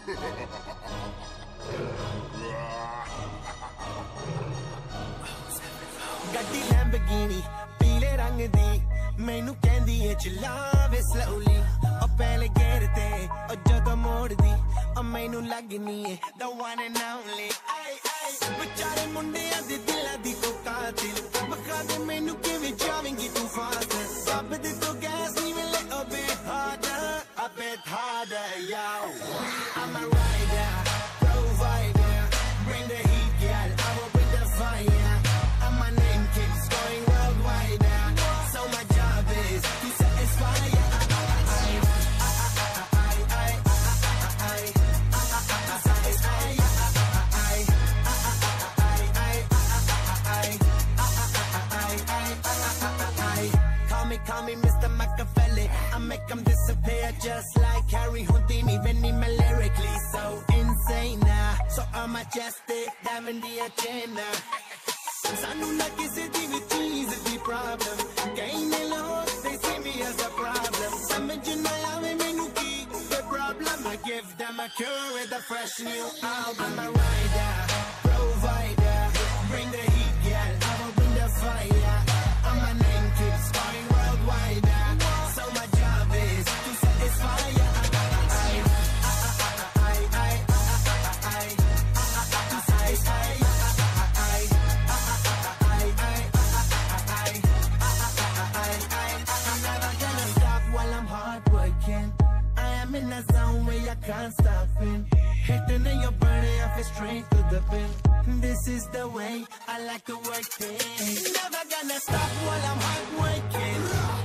ਗੱਡੀ ਲੈਂਬਰਗਿਨੀ ਪੀਲੇ ਰੰਗ ਦੀ ਮੈਨੂੰ ਕਹਿੰਦੀ ਏ ਚਲਾਵੇ slowly ਉਹ ਪਹਿਲੇ ਗੇਰ ਤੇ ਉਹ ਜਦੋਂ ਮੋੜਦੀ ਉਹ ਮੈਨੂੰ ਲੱਗਨੀ ਏ the one and only ਵਿਚਾਰੇ ਮੁੰਡਿਆਂ ਦੇ ਦਿਲਾਂ ਦੀ ਤੂੰ ਕਾਤਿਲ ਮਖਾ ਦੇ ਮੈਨੂੰ ਕਿਵੇਂ ਜਾਵੇਂਗੀ ਤੂੰ ਫਾਸਟ ਰੱਬ ਦੇ ਤੋਂ ਗੈਸ ਨਹੀਂ ਮਿਲੇ a bit harder yo I'm a rider provider bring the heat girl I will bring the fire and my name keeps going worldwide so my job is to satisfy Call me Mr. Machiavelli I make them disappear just like Harry Houdini Veni me lyrically so insane so I'm majestic diamond the agenda Sanu na kisi di vi cheez di problem Kahin ne log they see me as a problem Samajh na aave mainu ki the problem I give them a cure with a fresh new album I'm a rider provider bring the heat girl I will bring the fire and my name keeps going worldwide so my job is to satisfy I'm never gonna stop while I'm hard working I am in a zone where I can't stop it hitting and you're burning off it straight to the bin This is the way I like to work it Never gonna stop while I'm hard working